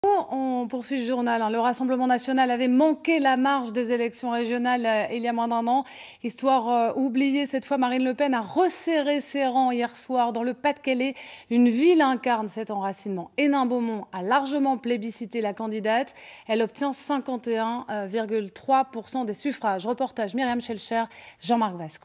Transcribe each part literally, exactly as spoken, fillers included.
On poursuit ce journal. Le Rassemblement national avait manqué la marge des élections régionales il y a moins d'un an. Histoire oubliée, cette fois, Marine Le Pen a resserré ses rangs hier soir dans le Pas-de-Calais. Une ville incarne cet enracinement. Hénin-Beaumont a largement plébiscité la candidate. Elle obtient cinquante et un virgule trois pour cent des suffrages. Reportage Myriam Schelcher, Jean-Marc Vasco.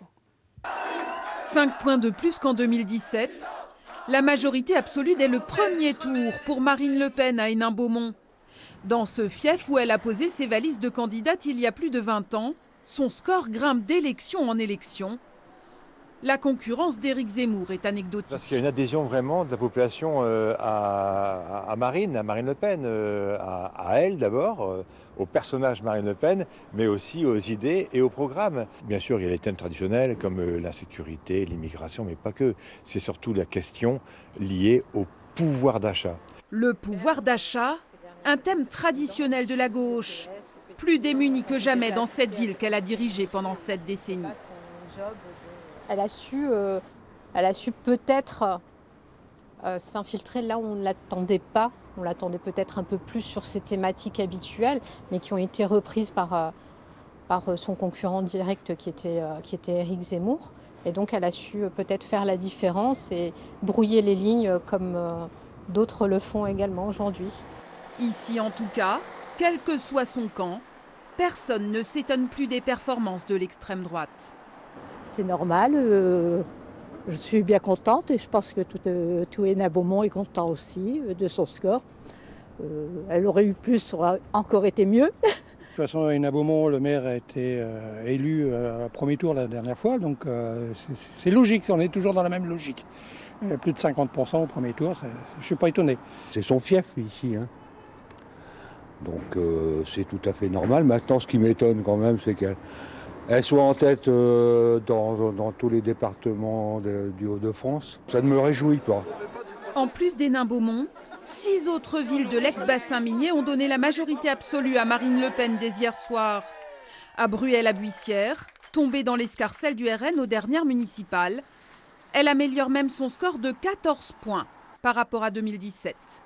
cinq points de plus qu'en deux mille dix-sept. La majorité absolue dès le premier tour pour Marine Le Pen à Hénin-Beaumont. Dans ce fief où elle a posé ses valises de candidate il y a plus de vingt ans, son score grimpe d'élection en élection. La concurrence d'Éric Zemmour est anecdotique. Parce qu'il y a une adhésion vraiment de la population à, à Marine, à Marine Le Pen, à, à elle d'abord, au personnage Marine Le Pen, mais aussi aux idées et au programme. Bien sûr, il y a les thèmes traditionnels comme l'insécurité, l'immigration, mais pas que. C'est surtout la question liée au pouvoir d'achat. Le pouvoir d'achat, un thème traditionnel de la gauche, plus démunie que jamais dans cette ville qu'elle a dirigée pendant sept décennies. Elle a su, euh, elle a su peut-être euh, s'infiltrer là où on ne l'attendait pas. On l'attendait peut-être un peu plus sur ses thématiques habituelles, mais qui ont été reprises par, euh, par son concurrent direct qui était, euh, qui était Éric Zemmour. Et donc elle a su euh, peut-être faire la différence et brouiller les lignes comme euh, d'autres le font également aujourd'hui. Ici en tout cas, quel que soit son camp, personne ne s'étonne plus des performances de l'extrême droite. C'est normal, euh, je suis bien contente et je pense que tout, euh, tout Hénin-Beaumont est content aussi euh, de son score. Euh, elle aurait eu plus, ça aurait encore été mieux. De toute façon, à Hénin-Beaumont, le maire a été euh, élu euh, à premier tour la dernière fois, donc euh, c'est logique, on est toujours dans la même logique. Euh, plus de cinquante pour cent au premier tour, je ne suis pas étonné. C'est son fief ici, hein. Donc euh, c'est tout à fait normal. Maintenant, ce qui m'étonne quand même, c'est qu'elle Elle soit en tête euh, dans, dans tous les départements de, du Hauts-de-France. Ça ne me réjouit pas. En plus d'Hénin-Beaumont, six autres villes de l'ex-bassin minier ont donné la majorité absolue à Marine Le Pen dès hier soir. À Bruay-la-Buissière, tombée dans l'escarcelle du R N aux dernières municipales, elle améliore même son score de quatorze points par rapport à deux mille dix-sept.